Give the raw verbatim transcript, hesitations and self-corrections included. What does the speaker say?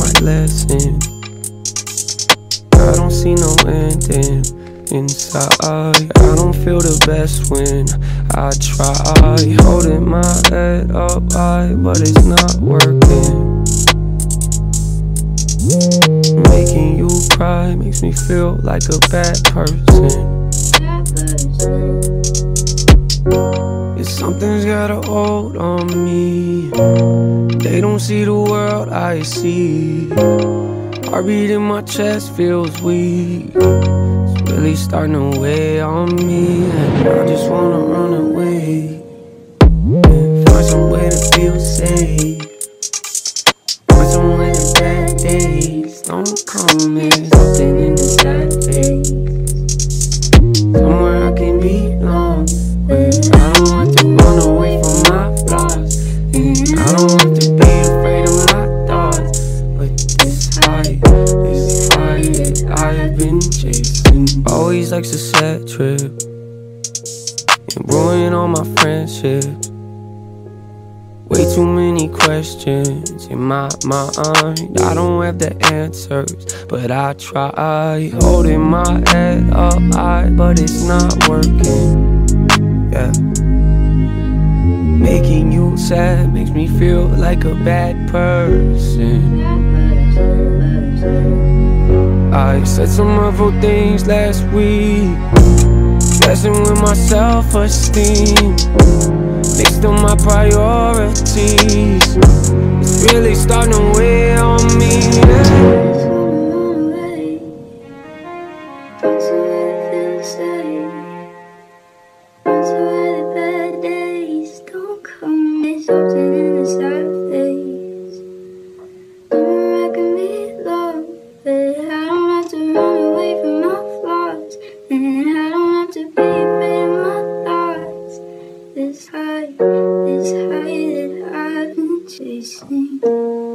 my lesson. I don't see no ending inside. I don't feel the best when I try. Holding my head up high, but it's not working. Making you cry makes me feel like a bad person. If something's got a hold on me, they don't see the world I see. Heartbeat in my chest feels weak. It's really starting to weigh on me, and I just wanna run away and find some way to feel safe. Find some way the bad days don't come in. Something in the sad face, somewhere I can belong, where I don't have to run away from my flaws, and I don't have to be afraid of my thoughts. But this high, this high that I have been chasing always likes to set trips and ruin all my friendships. Way too many questions in my mind. I don't have the answers, but I try. Holding my head up high, but it's not working. Yeah. Making you sad makes me feel like a bad person. I said some hurtful things last week, messing with my self-esteem, mixed up my priorities. It's really starting to weigh on me, yeah. Something in the sad face, somewhere I can belong, but I don't have to run away from my flaws, and I don't have to be afraid of my thoughts. This high, this high that I've been chasing.